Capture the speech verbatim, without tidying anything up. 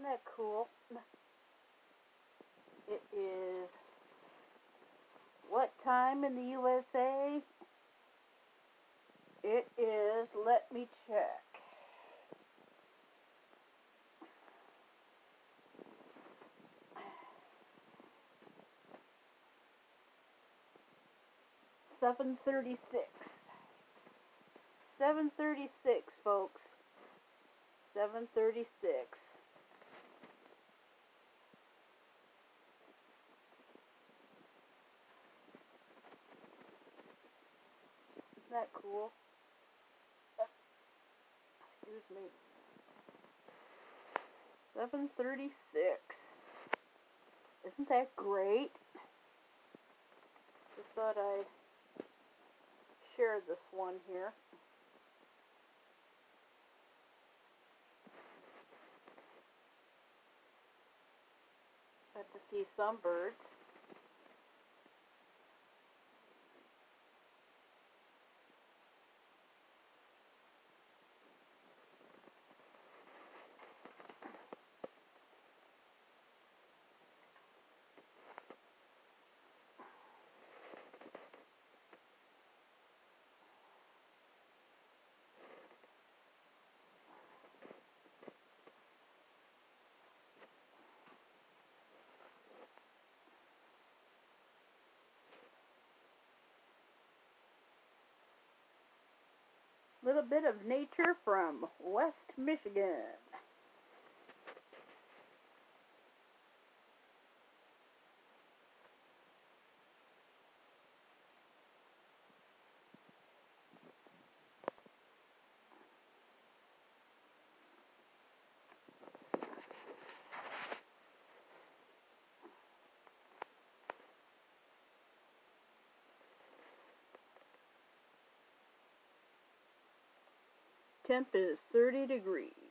that cool? It is what time in the U S A? It is, let me check. seven thirty-six. seven thirty-six, folks. seven thirty-six. Isn't that cool? Excuse me. seven thirty-six. Isn't that great? Just thought I'd share this one here. Got to see some birds. Little bit of nature from West Michigan. Temp is thirty degrees.